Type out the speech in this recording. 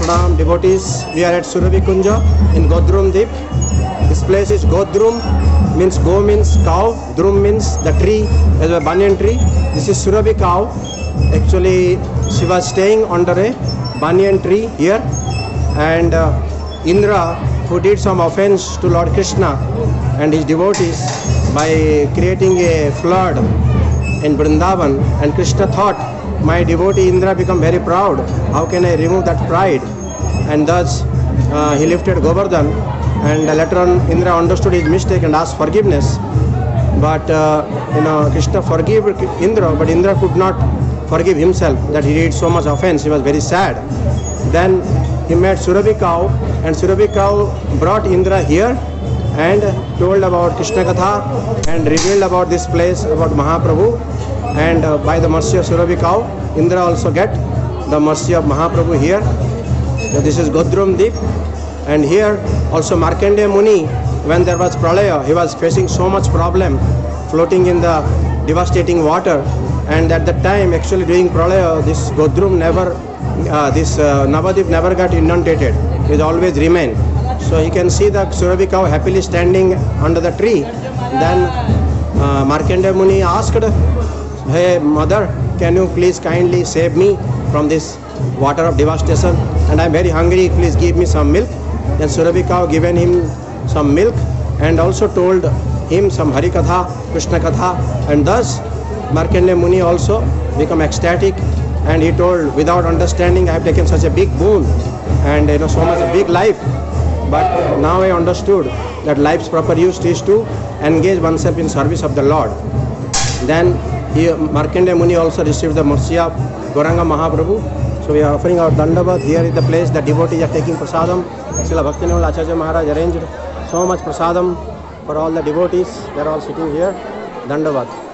Pranam devotees. We are at Surabhi Kunja in Godrum Deep. This place is Godrum, means go means cow, Drum means the tree, as a banyan tree. This is Surabhi cow. Actually, she was staying under a banyan tree here, and Indra, who did some offense to Lord Krishna and his devotees by creating a flood in Vrindavan, and Krishna thought, my devotee Indra become very proud, how can I remove that pride? And thus he lifted Govardhan, and later on Indra understood his mistake and asked forgiveness. But Krishna forgave Indra, but Indra could not forgive himself that he did so much offense. He was very sad. Then he met Surabhi cow, and Surabhi cow brought Indra here and told about Krishna Katha and revealed about this place, about Mahaprabhu. And by the mercy of Surabhi cow, Indra also get the mercy of Mahaprabhu here. So this is Godrum Deep. And here also Markandeya Muni, when there was Pralaya, he was facing so much problem, floating in the devastating water. And at that time, actually during Pralaya, this Godrum never, Navadip never got inundated. It always remained. So you can see the Surabhi cow happily standing under the tree. Then Markandeya Muni asked, hey mother, can you please kindly save me from this water of devastation? And I am very hungry, please give me some milk. Then Surabhi cow given him some milk and also told him some Hari Katha, Krishna Katha, and thus Markandeya Muni also become ecstatic, and he told, without understanding I have taken such a big boon and so much a big life, but now I understood that life's proper use is to engage oneself in service of the Lord. Then Markandeya Muni also received the mercy of Gauranga Mahaprabhu. So we are offering our Dandavat. Here is the place the devotees are taking prasadam. Srila Bhaktivinoda Acharya Maharaj arranged so much prasadam for all the devotees. They are all sitting here. Dandavat.